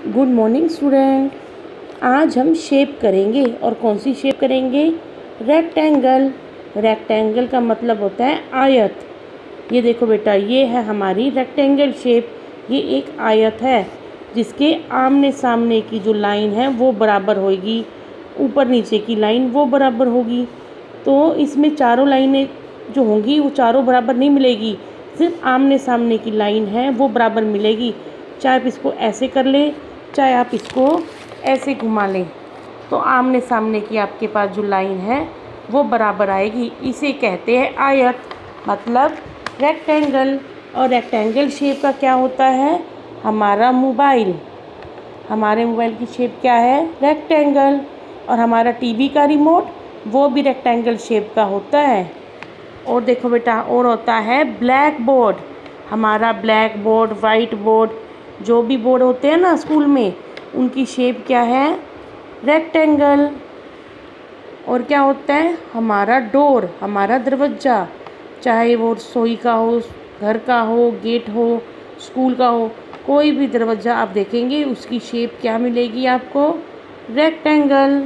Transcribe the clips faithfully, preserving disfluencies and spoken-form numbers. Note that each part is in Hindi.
Good morning student. आज हम शेप करेंगे और कौन सी शेप करेंगे? रेक्टेंगल। रेक्टेंगल का मतलब होता है आयत। ये देखो बेटा, ये है हमारी रेक्टेंगल शेप। ये एक आयत है जिसके आमने सामने की जो लाइन है वो बराबर होगी, ऊपर नीचे की लाइन वो बराबर होगी। तो इसमें चारों लाइनें जो होंगी वो चारों बराबर नहीं मिलेगी, सिर्फ आमने सामने की लाइन है वो बराबर मिलेगी। चाहे आप इसको ऐसे कर लें, चाहे आप इसको ऐसे घुमा लें, तो आमने सामने की आपके पास जो लाइन है वो बराबर आएगी। इसे कहते हैं आयत, मतलब रेक्टेंगल। और रेक्टेंगल शेप का क्या होता है? हमारा मोबाइल। हमारे मोबाइल की शेप क्या है? रेक्टेंगल। और हमारा टीवी का रिमोट वो भी रेक्टेंगल शेप का होता है। और देखो बेटा, और होता है ब्लैक बोर्ड। हमारा ब्लैक बोर्ड, वाइट बोर्ड, जो भी बोर्ड होते हैं ना स्कूल में, उनकी शेप क्या है? रेक्टेंगल। और क्या होता है? हमारा डोर, हमारा दरवाज़ा, चाहे वो रसोई का हो, घर का हो, गेट हो, स्कूल का हो, कोई भी दरवाज़ा आप देखेंगे उसकी शेप क्या मिलेगी आपको? रेक्टेंगल।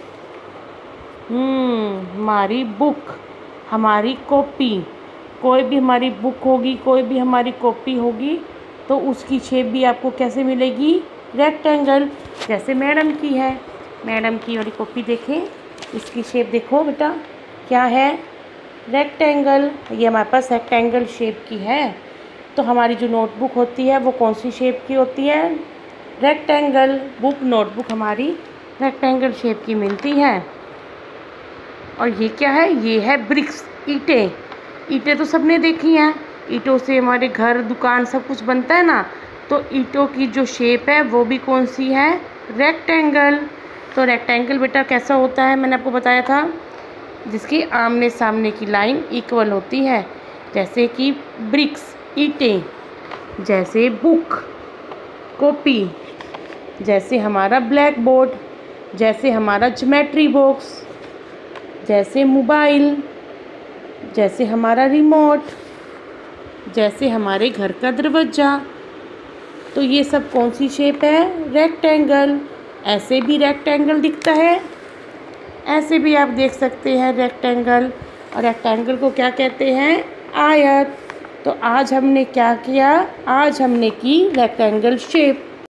हम्म हमारी बुक, हमारी कॉपी, कोई भी हमारी बुक होगी, कोई भी हमारी कॉपी होगी, तो उसकी शेप भी आपको कैसे मिलेगी? रेक्टेंगल। जैसे मैडम की है, मैडम की वाली कॉपी देखें, इसकी शेप देखो बेटा क्या है? रेक्टेंगल। ये हमारे पास रेक्टेंगल शेप की है। तो हमारी जो नोटबुक होती है वो कौन सी शेप की होती है? रेक्टेंगल। बुक, नोटबुक हमारी रेक्टेंगल शेप की मिलती है। और ये क्या है? ये है ब्रिक्स, ईंटें। ईंटें तो सबने देखी हैं, ईंटों से हमारे घर, दुकान सब कुछ बनता है ना। तो ईंटों की जो शेप है वो भी कौन सी है? रेक्टेंगल। तो रेक्टेंगल बेटा कैसा होता है? मैंने आपको बताया था, जिसकी आमने सामने की लाइन इक्वल होती है। जैसे कि ब्रिक्स, ईंटें, जैसे बुक, कॉपी, जैसे हमारा ब्लैक बोर्ड, जैसे हमारा ज्योमेट्री बॉक्स, जैसे मोबाइल, जैसे हमारा रिमोट, जैसे हमारे घर का दरवाज़ा। तो ये सब कौन सी शेप है? रेक्टेंगल। ऐसे भी रेक्टेंगल दिखता है, ऐसे भी आप देख सकते हैं रेक्टेंगल। और रेक्टेंगल को क्या कहते हैं? आयत। तो आज हमने क्या किया? आज हमने की रेक्टेंगल शेप।